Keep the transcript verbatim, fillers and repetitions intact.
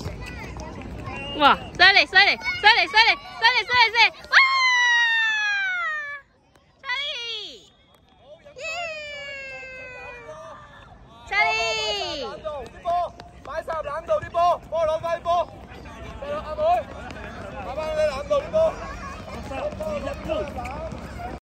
哇，犀利犀利犀利犀利犀利犀利犀利！哇！查理，耶！查理， 啲波擺晒入籃度，啲波幫我攞翻啲波。阿妹，擺翻你籃度啲波。